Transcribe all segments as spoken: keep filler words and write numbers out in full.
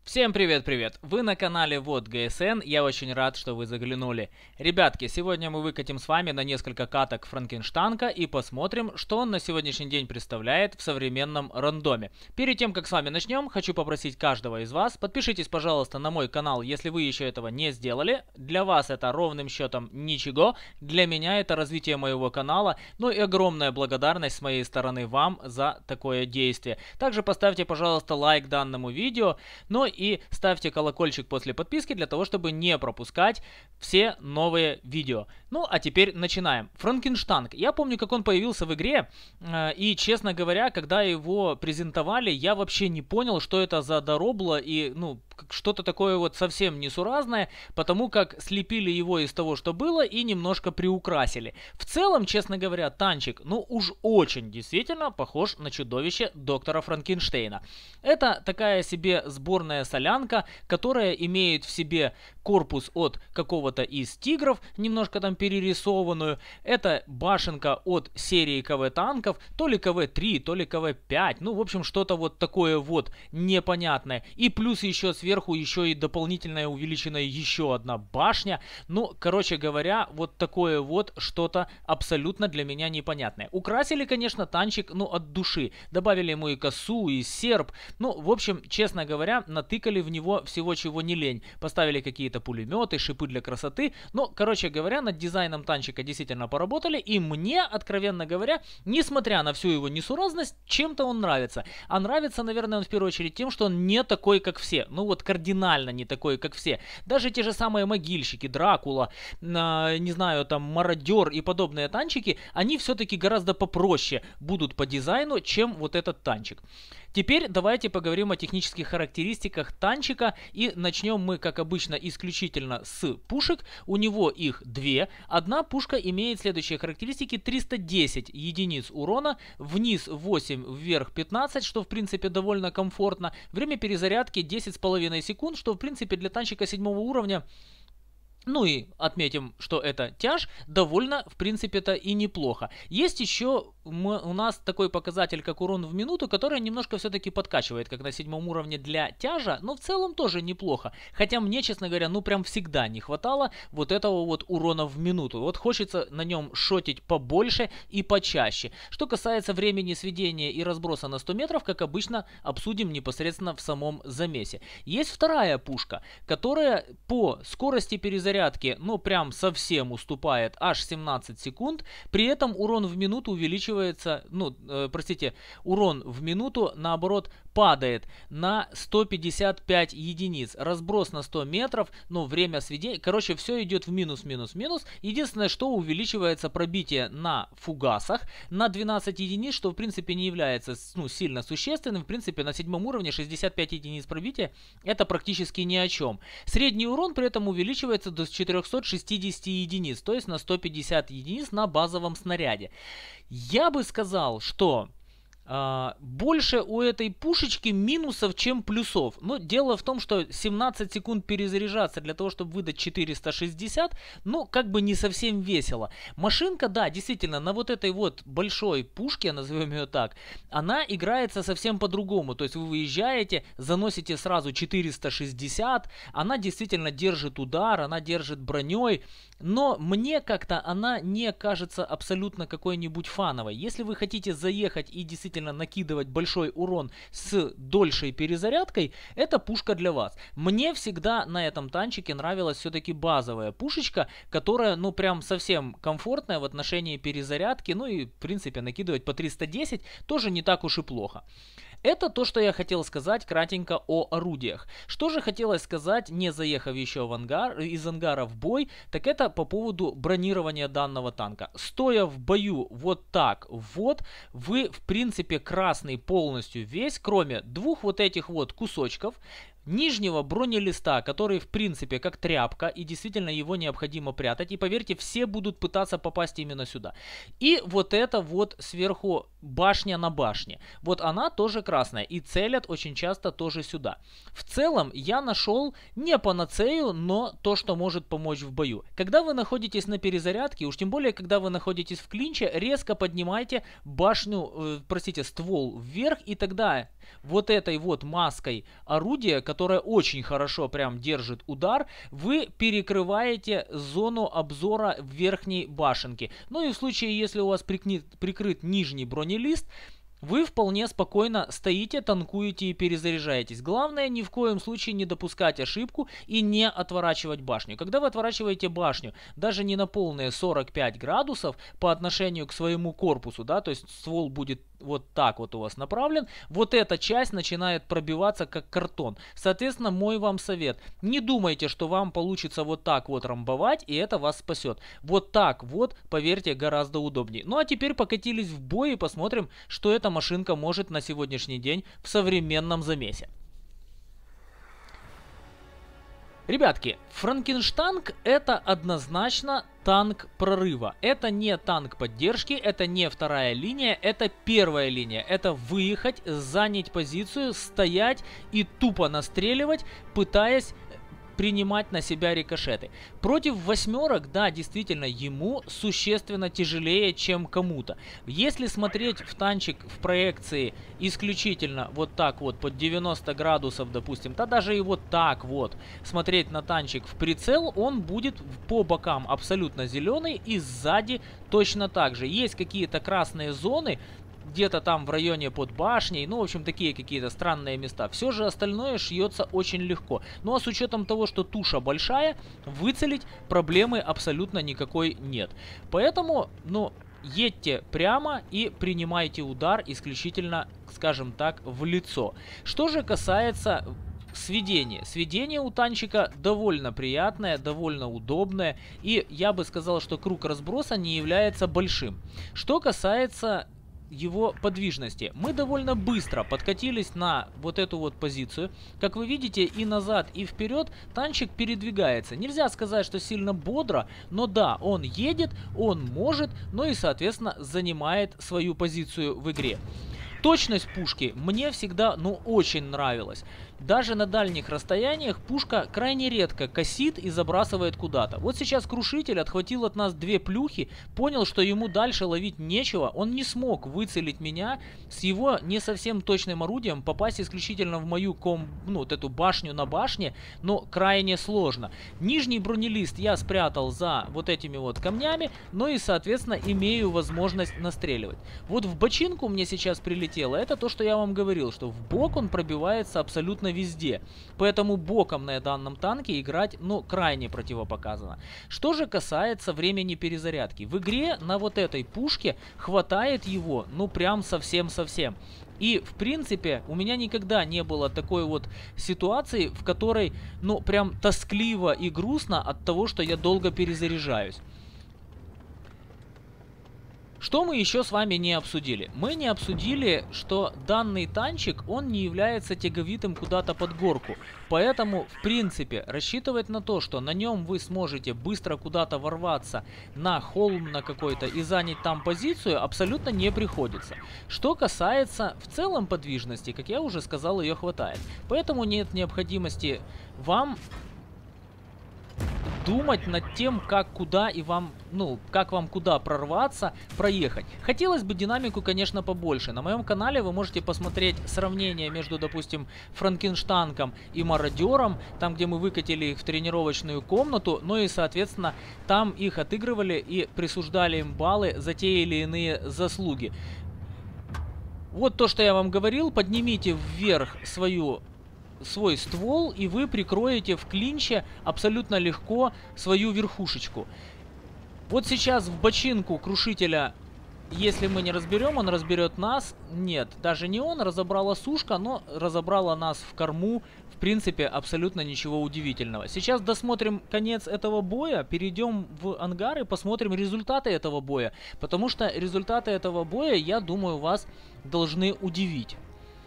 Всем привет-привет! Вы на канале Вот ГСН, я очень рад, что вы заглянули. Ребятки, сегодня мы выкатим с вами на несколько каток Франкенштанка и посмотрим, что он на сегодняшний день представляет в современном рандоме. Перед тем, как с вами начнем, хочу попросить каждого из вас, подпишитесь, пожалуйста, на мой канал, если вы еще этого не сделали. Для вас это ровным счетом ничего, для меня это развитие моего канала, ну и огромная благодарность с моей стороны вам за такое действие. Также поставьте, пожалуйста, лайк данному видео, ну и ставьте колокольчик после подписки для того, чтобы не пропускать все новые видео. Ну, а теперь начинаем. Франкенштанк. Я помню, как он появился в игре, э, и, честно говоря, когда его презентовали, я вообще не понял, что это за доробло и, ну, что-то такое вот совсем несуразное, потому как слепили его из того, что было, и немножко приукрасили. В целом, честно говоря, танчик, ну, уж очень действительно похож на чудовище доктора Франкенштейна. Это такая себе сборная солянка, которая имеет в себе корпус от какого-то из тигров, немножко там перерисованную. Это башенка от серии КВ танков, то ли КВ три, то ли КВ пять, ну, в общем, что-то вот такое вот непонятное. И плюс еще сверху еще и дополнительная увеличенная еще одна башня. Ну, короче говоря, вот такое вот что-то абсолютно для меня непонятное. Украсили, конечно, танчик, ну, от души. Добавили ему и косу, и серп. Ну, в общем, честно говоря, натыкали в него всего, чего не лень. Поставили какие-то пулеметы, шипы для красоты. Ну, короче говоря, над дизайном танчика действительно поработали. И мне, откровенно говоря, несмотря на всю его несуразность, чем-то он нравится. А нравится, наверное, он в первую очередь тем, что он не такой, как все. Ну, вот кардинально не такой, как все. Даже те же самые могильщики, Дракула, э, не знаю, там, Мародер и подобные танчики, они все-таки гораздо попроще будут по дизайну, чем вот этот танчик. Теперь давайте поговорим о технических характеристиках танчика, и начнем мы, как обычно, исключительно с пушек. У него их две. Одна пушка имеет следующие характеристики: триста десять единиц урона, вниз восемь, вверх пятнадцать, что в принципе довольно комфортно. Время перезарядки десять с половиной секунд, что в принципе для танчика седьмого уровня... Ну и отметим, что это тяж, довольно, в принципе-то, и неплохо. Есть еще мы, у нас такой показатель, как урон в минуту, который немножко все-таки подкачивает, как на седьмом уровне для тяжа, но в целом тоже неплохо. Хотя мне, честно говоря, ну прям всегда не хватало вот этого вот урона в минуту. Вот хочется на нем шотить побольше и почаще. Что касается времени сведения и разброса на сто метров, как обычно, обсудим непосредственно в самом замесе. Есть вторая пушка, которая по скорости перезарядки ну прям совсем уступает, аж семнадцать секунд. При этом урон в минуту увеличивается, ну, э, простите, урон в минуту, наоборот, падает на сто пятьдесят пять единиц. Разброс на сто метров, ну, время сведения, короче, все идет в минус, минус, минус. Единственное, что увеличивается пробитие на фугасах на двенадцать единиц, что, в принципе, не является, ну, сильно существенным. В принципе, на седьмом уровне шестьдесят пять единиц пробития, это практически ни о чем. Средний урон при этом увеличивается до четырехсот шестидесяти единиц, то есть на сто пятьдесят единиц на базовом снаряде. Я бы сказал, что Uh, больше у этой пушечки минусов, чем плюсов. Но дело в том, что семнадцать секунд перезаряжаться для того, чтобы выдать четыреста шестьдесят, ну, как бы не совсем весело. Машинка, да, действительно, на вот этой вот большой пушке, назовем ее так, она играется совсем по-другому. То есть вы выезжаете, заносите сразу четыреста шестьдесят, она действительно держит удар, она держит броней, но мне как-то она не кажется абсолютно какой-нибудь фановой. Если вы хотите заехать и действительно накидывать большой урон с дольшей перезарядкой, это пушка для вас. Мне всегда на этом танчике нравилась все-таки базовая пушечка, которая, ну, прям совсем комфортная в отношении перезарядки, ну и, в принципе, накидывать по триста десять тоже не так уж и плохо. Это то, что я хотел сказать кратенько о орудиях. Что же хотелось сказать, не заехав еще в ангар, из ангара в бой, так это по поводу бронирования данного танка. Стоя в бою вот так вот, вы, в принципе, красный полностью весь, кроме двух вот этих вот кусочков, нижнего бронелиста, который в принципе как тряпка, и действительно его необходимо прятать. И поверьте, все будут пытаться попасть именно сюда. И вот это вот сверху башня на башне. Вот она тоже красная. И целят очень часто тоже сюда. В целом я нашел не панацею, но то, что может помочь в бою. Когда вы находитесь на перезарядке, уж тем более, когда вы находитесь в клинче, резко поднимайте башню, э, простите, ствол вверх, и тогда вот этой вот маской орудия, которая очень хорошо прям держит удар, вы перекрываете зону обзора верхней башенки. Ну и в случае, если у вас прикнит, прикрыт нижний бронелист, вы вполне спокойно стоите, танкуете и перезаряжаетесь. Главное, ни в коем случае не допускать ошибку и не отворачивать башню. Когда вы отворачиваете башню, даже не на полные сорок пять градусов по отношению к своему корпусу, да, то есть ствол будет вот так вот у вас направлен, вот эта часть начинает пробиваться как картон. Соответственно, мой вам совет: не думайте, что вам получится вот так вот ромбовать, и это вас спасет. Вот так вот, поверьте, гораздо удобнее. Ну а теперь покатились в бой и посмотрим, что эта машинка может на сегодняшний день в современном замесе. Ребятки, Франкенштанг — это однозначно танк прорыва. Это не танк поддержки, это не вторая линия, это первая линия. Это выехать, занять позицию, стоять и тупо настреливать, пытаясь принимать на себя рикошеты. Против восьмерок, да, действительно, ему существенно тяжелее, чем кому-то. Если смотреть в танчик в проекции исключительно вот так вот, под девяносто градусов, допустим, да даже и вот так вот, смотреть на танчик в прицел, он будет по бокам абсолютно зеленый и сзади точно так же. Есть какие-то красные зоны, где-то там в районе под башней, ну, в общем, такие какие-то странные места. Все же остальное шьется очень легко. Ну, а с учетом того, что туша большая, выцелить проблемы абсолютно никакой нет. Поэтому, ну, едьте прямо и принимайте удар исключительно, скажем так, в лицо. Что же касается сведения. Сведение у танчика довольно приятное, довольно удобное. И я бы сказал, что круг разброса не является большим. Что касается его подвижности. Мы довольно быстро подкатились на вот эту вот позицию. Как вы видите, и назад, и вперед танчик передвигается. Нельзя сказать, что сильно бодро, но да, он едет, он может, но и, соответственно, занимает свою позицию в игре. Точность пушки мне всегда, ну, очень нравилась. Даже на дальних расстояниях пушка крайне редко косит и забрасывает куда-то. Вот сейчас Крушитель отхватил от нас две плюхи, понял, что ему дальше ловить нечего. Он не смог выцелить меня с его не совсем точным орудием, попасть исключительно в мою ком, ну, вот эту башню на башне, но крайне сложно. Нижний бронелист я спрятал за вот этими вот камнями, но и, соответственно, имею возможность настреливать. Вот в бочинку мне сейчас прилетело, это то, что я вам говорил, что в бок он пробивается абсолютно везде. Поэтому боком на данном танке играть, ну, крайне противопоказано. Что же касается времени перезарядки. В игре на вот этой пушке хватает его, ну, прям совсем-совсем. И, в принципе, у меня никогда не было такой вот ситуации, в которой, ну, прям тоскливо и грустно от того, что я долго перезаряжаюсь. Что мы еще с вами не обсудили? Мы не обсудили, что данный танчик, он не является тяговитым куда-то под горку. Поэтому, в принципе, рассчитывать на то, что на нем вы сможете быстро куда-то ворваться на холм на какой-то и занять там позицию, абсолютно не приходится. Что касается в целом подвижности, как я уже сказал, ее хватает. Поэтому нет необходимости вам думать над тем, как куда и вам, ну, как вам куда прорваться, проехать. Хотелось бы динамику, конечно, побольше. На моем канале вы можете посмотреть сравнение между, допустим, Франкенштангом и Мародером, там, где мы выкатили их в тренировочную комнату, ну и, соответственно, там их отыгрывали и присуждали им баллы за те или иные заслуги. Вот то, что я вам говорил, поднимите вверх свою свой ствол, и вы прикроете в клинче абсолютно легко свою верхушечку. Вот сейчас в бочинку Крушителя, если мы не разберем, он разберет нас. Нет, даже не он, разобрала сушка, но разобрала нас в корму. В принципе, абсолютно ничего удивительного. Сейчас досмотрим конец этого боя, перейдем в ангар и посмотрим результаты этого боя. Потому что результаты этого боя, я думаю, вас должны удивить.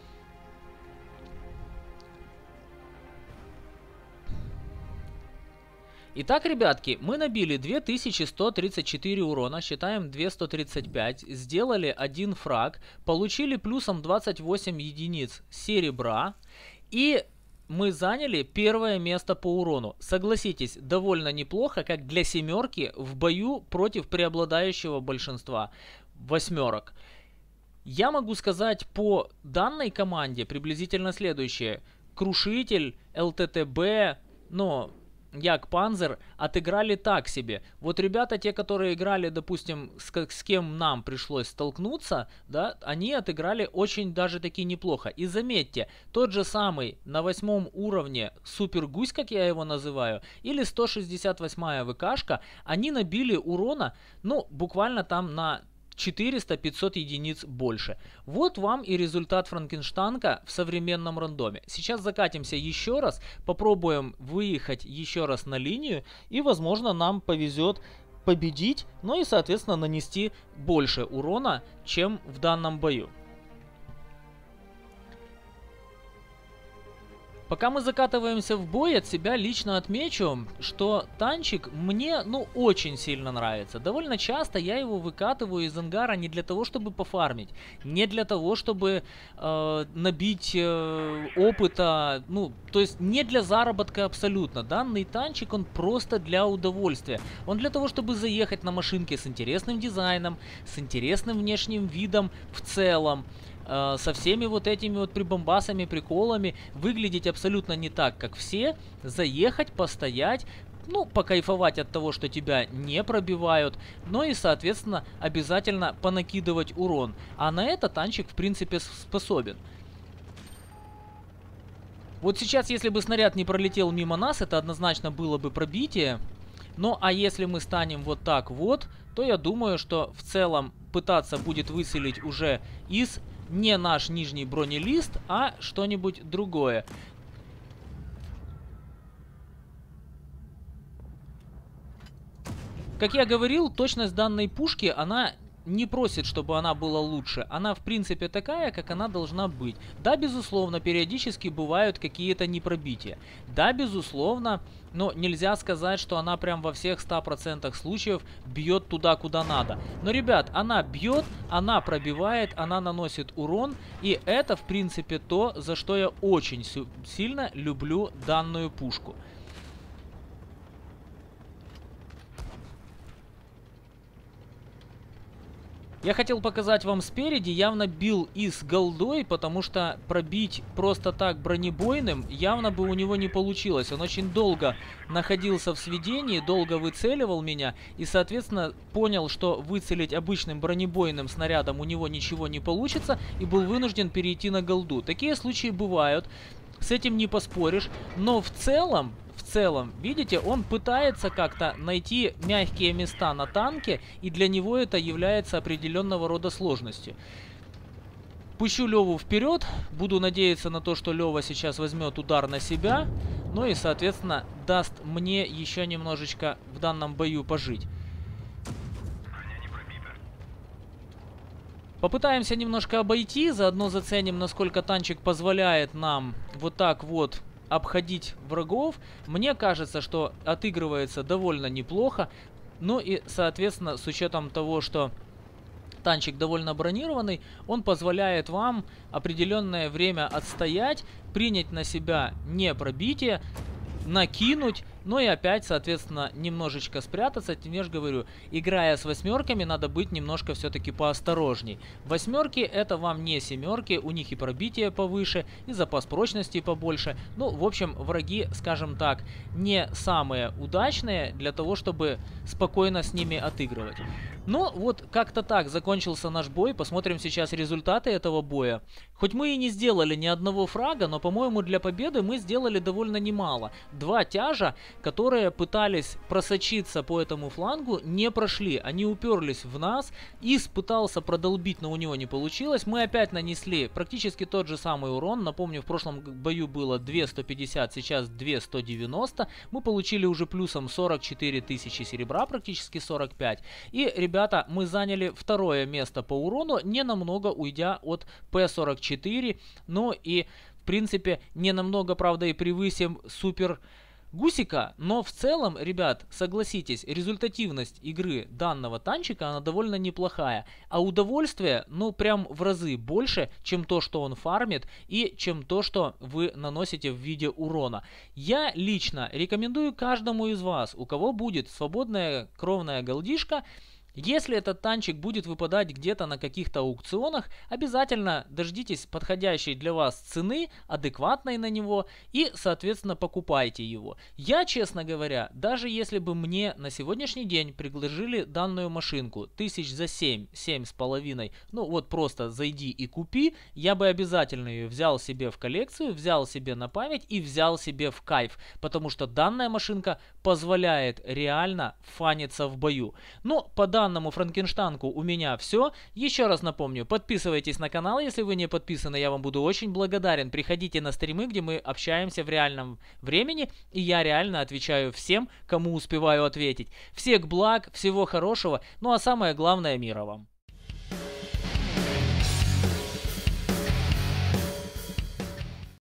Итак, ребятки, мы набили две тысячи сто тридцать четыре урона, считаем две тысячи сто тридцать пять, сделали один фраг, получили плюсом двадцать восемь единиц серебра и мы заняли первое место по урону. Согласитесь, довольно неплохо, как для семерки в бою против преобладающего большинства восьмерок. Я могу сказать по данной команде приблизительно следующее. Крушитель, ЛТТБ, но Як Панзер отыграли так себе. Вот ребята, те, которые играли, допустим, с, с кем нам пришлось столкнуться, да, они отыграли очень даже таки неплохо. И заметьте, тот же самый на восьмом уровне Супер Гусь, как я его называю, или сто шестьдесят восьмая ВКшка, они набили урона, ну, буквально там на четыреста-пятьсот единиц больше. Вот вам и результат Франкенштанка в современном рандоме. Сейчас закатимся еще раз, попробуем выехать еще раз на линию, и, возможно, нам повезет победить, ну и, соответственно, нанести больше урона, чем в данном бою. Пока мы закатываемся в бой, от себя лично отмечу, что танчик мне, ну, очень сильно нравится. Довольно часто я его выкатываю из ангара не для того, чтобы пофармить, не для того, чтобы э, набить э, опыта, ну, то есть не для заработка абсолютно. Данный танчик, он просто для удовольствия. Он для того, чтобы заехать на машинке с интересным дизайном, с интересным внешним видом в целом, со всеми вот этими вот прибамбасами, приколами, выглядеть абсолютно не так, как все, заехать, постоять, ну, покайфовать от того, что тебя не пробивают, но и, соответственно, обязательно понакидывать урон. А на это танчик, в принципе, способен. Вот сейчас, если бы снаряд не пролетел мимо нас, это однозначно было бы пробитие. Ну, а если мы станем вот так вот, то я думаю, что в целом пытаться будет выселить уже из не наш нижний бронелист, а что-нибудь другое. Как я говорил, точность данной пушки, она не просит, чтобы она была лучше. Она, в принципе, такая, как она должна быть. Да, безусловно, периодически бывают какие-то непробития. Да, безусловно, но нельзя сказать, что она прям во всех ста процентах случаев бьет туда, куда надо. Но, ребят, она бьет, она пробивает, она наносит урон. И это, в принципе, то, за что я очень сильно люблю данную пушку. Я хотел показать вам спереди, явно бил и с голдой, потому что пробить просто так бронебойным явно бы у него не получилось. Он очень долго находился в сведении, долго выцеливал меня и, соответственно, понял, что выцелить обычным бронебойным снарядом у него ничего не получится и был вынужден перейти на голду. Такие случаи бывают, с этим не поспоришь, но в целом... В целом, видите, он пытается как-то найти мягкие места на танке, и для него это является определенного рода сложностью. Пущу Леву вперед, буду надеяться на то, что Лева сейчас возьмет удар на себя, ну и, соответственно, даст мне еще немножечко в данном бою пожить. Попытаемся немножко обойти, заодно заценим, насколько танчик позволяет нам вот так вот обходить врагов. Мне кажется, что отыгрывается довольно неплохо. Ну и, соответственно, с учетом того, что танчик довольно бронированный, он позволяет вам определенное время отстоять, принять на себя не пробитие, накинуть, ну и опять, соответственно, немножечко спрятаться. Я же говорю, играя с восьмерками, надо быть немножко все-таки поосторожней. Восьмерки это вам не семерки, у них и пробитие повыше, и запас прочности побольше. Ну, в общем, враги, скажем так, не самые удачные для того, чтобы спокойно с ними отыгрывать. Ну, вот как-то так закончился наш бой. Посмотрим сейчас результаты этого боя. Хоть мы и не сделали ни одного фрага, но, по-моему, для победы мы сделали довольно немало. Два тяжа, которые пытались просочиться по этому флангу, не прошли. Они уперлись в нас. Ис пытался продолбить, но у него не получилось. Мы опять нанесли практически тот же самый урон. Напомню, в прошлом бою было две сто пятьдесят, сейчас две сто девяносто. Мы получили уже плюсом сорок четыре тысячи серебра, практически сорок пять. И, ребята, мы заняли второе место по урону, не намного уйдя от П сорок четыре. Ну и, в принципе, не намного, правда, и превысим Супер Гусика, но в целом, ребят, согласитесь, результативность игры данного танчика, она довольно неплохая. А удовольствие, ну, прям в разы больше, чем то, что он фармит, и чем то, что вы наносите в виде урона. Я лично рекомендую каждому из вас, у кого будет свободная кровная голдишка, Если этот танчик будет выпадать где-то на каких-то аукционах, обязательно дождитесь подходящей для вас цены, адекватной на него, и, соответственно, покупайте его. Я, честно говоря, даже если бы мне на сегодняшний день предложили данную машинку тысяч за семь, семь с половиной, ну вот просто зайди и купи, я бы обязательно ее взял себе в коллекцию, взял себе на память и взял себе в кайф, потому что данная машинка позволяет реально фаниться в бою. Но по данному Франкенштанку у меня все. Еще раз напомню, подписывайтесь на канал, если вы не подписаны, я вам буду очень благодарен. Приходите на стримы, где мы общаемся в реальном времени, и я реально отвечаю всем, кому успеваю ответить. Всех благ, всего хорошего, ну а самое главное, мира вам.